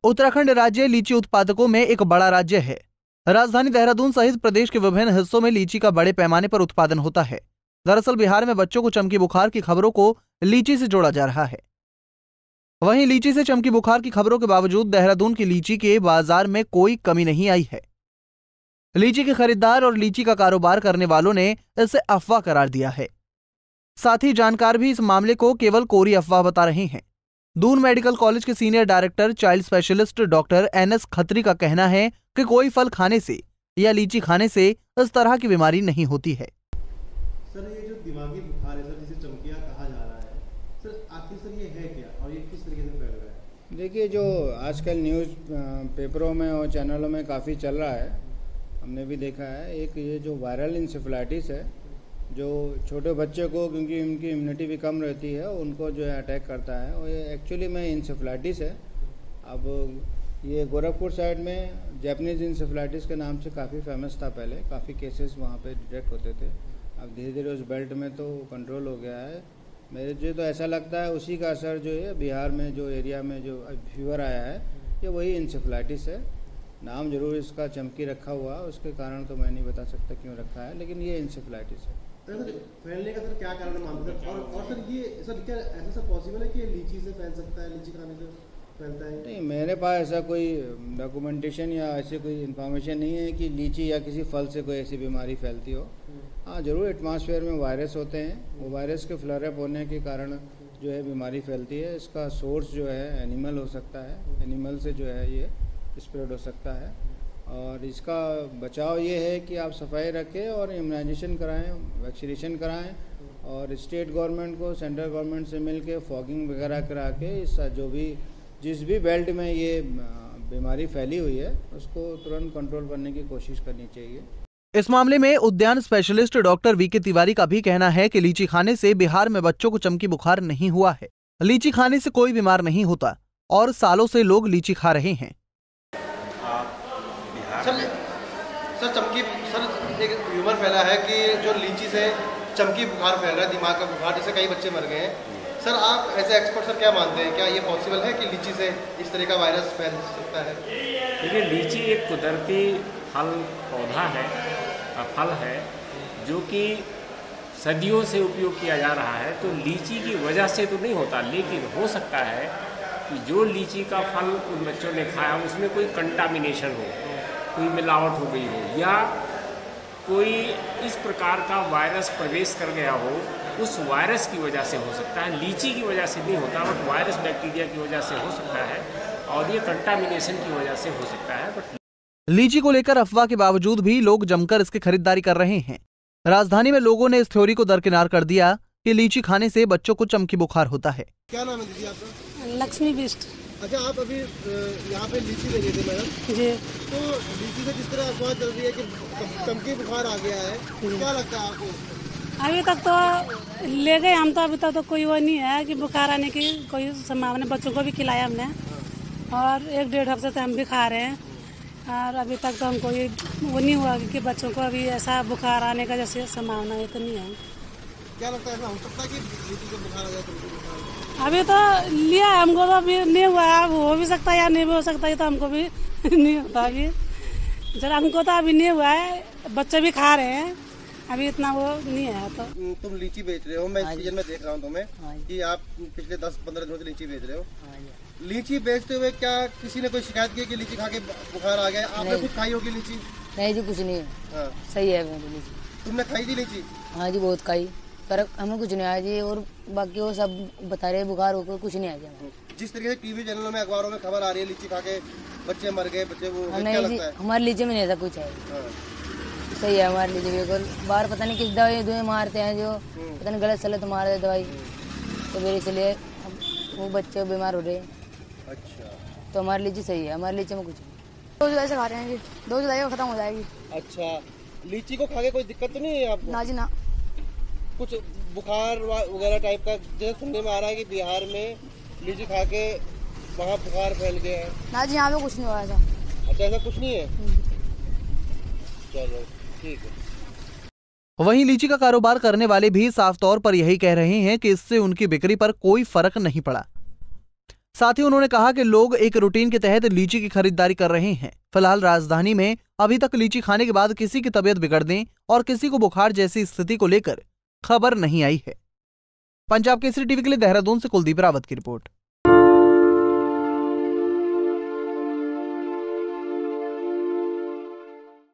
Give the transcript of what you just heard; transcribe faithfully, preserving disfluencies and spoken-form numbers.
उत्तराखंड राज्य लीची उत्पादकों में एक बड़ा राज्य है। राजधानी देहरादून सहित प्रदेश के विभिन्न हिस्सों में लीची का बड़े पैमाने पर उत्पादन होता है। दरअसल बिहार में बच्चों को चमकी बुखार की खबरों को लीची से जोड़ा जा रहा है। वहीं लीची से चमकी बुखार की खबरों के बावजूद देहरादून की लीची के बाजार में कोई कमी नहीं आई है। लीची के खरीदार और लीची का कारोबार करने वालों ने इसे अफवाह करार दिया है। साथ ही जानकार भी इस मामले को केवल कोरी अफवाह बता रहे हैं। दून मेडिकल कॉलेज के senior director child specialist doctor N S Khatri का कहना है कि कोई फल खाने से या लीची खाने से इस तरह की बीमारी नहीं होती है। सर ये जो दिमागी बुखार है सर, जिसे चमकिया कहा जा रहा है सर, आखिर सर ये है क्या और ये किस तरीके से फैल रहा है? देखिए, जो आजकल न्यूज़ पेपरों में और चैनलों में काफ़ी चल रहा है, हमने भी देखा है। एक ये जो वायरल इंसेफ्लाइटिस है, जो छोटे बच्चे को, क्योंकि उनकी इम्यूनिटी भी कम रहती है, उनको जो है अटैक करता है, और ये एक्चुअली में इंसेफ्लाइटिस है। अब ये गोरखपुर साइड में जैपनीज इंसेफ्लाइटिस के नाम से काफ़ी फेमस था पहले, काफ़ी केसेस वहाँ पे डिटेक्ट होते थे। अब धीरे धीरे उस बेल्ट में तो कंट्रोल हो गया है। मेरे जो तो ऐसा लगता है उसी का असर जो है बिहार में जो एरिया में जो फीवर आया है, ये वही इंसेफ्लाइटिस है। नाम जरूर इसका चमकी रखा हुआ, उसके कारण तो मैं नहीं बता सकता क्यों रखा है, लेकिन ये इंसेफ्लाइटिस है। सर फैलने का सर क्या कारण मानते हैं? और, और सर ये सर क्या ऐसा सब पॉसिबल है कि लीची से फैल सकता है, लीची खाने से फैलता है? नहीं, मेरे पास ऐसा कोई डॉक्यूमेंटेशन या ऐसी कोई इन्फॉर्मेशन नहीं है कि लीची या किसी फल से कोई ऐसी बीमारी फैलती हो। हाँ, ज़रूर एटमॉस्फेयर में वायरस होते हैं, वो वायरस के फ्लरअप होने के कारण जो है बीमारी फैलती है। इसका सोर्स जो है एनिमल हो सकता है, एनिमल से जो है ये स्प्रेड हो सकता है। और इसका बचाव ये है कि आप सफाई रखें और इम्यूनाइजेशन कराएं, वैक्सीनेशन कराएं, और स्टेट गवर्नमेंट को सेंट्रल गवर्नमेंट से मिल के फॉगिंग वगैरह करा के इस जो भी जिस भी बेल्ट में ये बीमारी फैली हुई है उसको तुरंत कंट्रोल करने की कोशिश करनी चाहिए। इस मामले में उद्यान स्पेशलिस्ट डॉक्टर वी के तिवारी का भी कहना है कि लीची खाने से बिहार में बच्चों को चमकी बुखार नहीं हुआ है। लीची खाने से कोई बीमार नहीं होता और सालों से लोग लीची खा रहे हैं। सर सर चमकी सर एक र्यूमर फैला है कि जो लीची से चमकी बुखार फैल रहा है, दिमाग का बुखार, जैसे कई बच्चे मर गए हैं। सर आप ऐसे एक्सपर्ट सर क्या मानते हैं, क्या ये पॉसिबल है कि लीची से इस तरह का वायरस फैल सकता है? देखिए, लीची एक कुदरती फल पौधा है, फल है जो कि सदियों से उपयोग किया जा रहा है। तो लीची की वजह से तो नहीं होता, लेकिन हो सकता है कि जो लीची का फल उन बच्चों ने खाया उसमें कोई कंटामिनेशन हो, कोई मिलावट हो गई हो, या कोई इस प्रकार का वायरस प्रवेश कर गया हो, उस वायरस की वजह से हो सकता है। लीची की वजह से नहीं होता, बट वायरस बैक्टीरिया की वजह से हो सकता है, और ये कंटामिनेशन की वजह से हो सकता है। बट लीची को लेकर अफवाह के बावजूद भी लोग जमकर इसकी खरीदारी कर रहे हैं। राजधानी में लोगों ने इस थ्योरी को दरकिनार कर दिया कि लीची खाने से बच्चों को चमकी बुखार होता है। क्या नाम है दीदी आपका? लक्ष्मी बिष्ट। अच्छा, आप अभी यहाँ पे लीची ले गए थे मैडम जी। तो लीची से जिस तरह अफवाह चल रही है कि चमकी बुखार आ गया है, क्या लगता है आपको? अभी तक तो ले गए हम, तो अभी तक तो कोई वो नहीं है कि बुखार आने की कोई संभावना। बच्चों को भी खिलाया हमने, और एक डेढ़ हफ्ते से हम भी खा रहे हैं, और अभी तक तो हमको ये वो नहीं हुआ कि बच्चों को अभी ऐसा बुखार आने का जैसे संभावना है तो नहीं है। क्या लगता है, ऐसा हो सकता है कि लीची को बुखार आ जाए? अभी तो लिया हमको तो अभी नहीं हुआ है, हो भी सकता है या नहीं भी हो सकता है, तो हमको भी नहीं होता अभी। जरा हमको तो अभी नहीं हुआ है, बच्चे भी खा रहे हैं, अभी इतना वो नहीं है। तो तुम लीची बेच रहे हो, मैं इस सीजन में देख रहा हूँ तुम्हें कि आप पिछले दस पंद्रह दिनों से लीची बेच रहे हो। लीची बेचते हुए क्या किसी ने कोई शिकायत की कि लीची खा के बुखार आ गया? आपने खुद खाई होगी लीची? नहीं जी, कुछ नहीं है। हाँ। सही है मेरी लीची। तुमने खाई थी लीची? हाँ जी, बहुत खाई, पर हमें कुछ नहीं आया जी, और बाकी वो सब बता रहे बुखार होकर कुछ नहीं आया जी। जिस तरीके से टीवी चैनलों में अखबारों में खबर आ रही है लीची खा के बच्चे मर गए, बच्चे वो नहीं क्या लगता है? हमारी लीची में नहीं ऐसा कुछ है। हाँ। सही है हमारी लीची बिल्कुल। बाहर पता नहीं किस दवाई दुए मारते हैं, जो पता नहीं गलत सलत मार दे दवाई, तो फिर इसलिए वो बच्चे बीमार हो रहे हैं। अच्छा, तो हमारी लीची सही है, हमारी लीची में कुछ नहीं। दो जुलाई से खा रहे हैं जी, दो जुलाई को खत्म हो जाएगी। अच्छा, लीची को खा के कोई दिक्कत तो नहीं है आपको? ना जी ना। कुछ बुखार वगैरह टाइप का जैसे सुनने में आ रहा है कि बिहार में लीची खा के वहाँ बुखार फैल गया है? ना जी, यहाँ पे कुछ नहीं हुआ ऐसा। अच्छा, ऐसा कुछ नहीं है? चलो ठीक है। वहीं लीची का कारोबार करने वाले भी साफ तौर पर यही कह रहे हैं कि इससे उनकी बिक्री पर कोई फर्क नहीं पड़ा। साथ ही उन्होंने कहा कि लोग एक रूटीन के तहत लीची की खरीदारी कर रहे हैं। फिलहाल राजधानी में अभी तक लीची खाने के बाद किसी की तबीयत बिगड़ने और किसी को बुखार जैसी स्थिति को लेकर खबर नहीं आई है। पंजाब केसरी टीवी के लिए देहरादून से कुलदीप रावत की रिपोर्ट।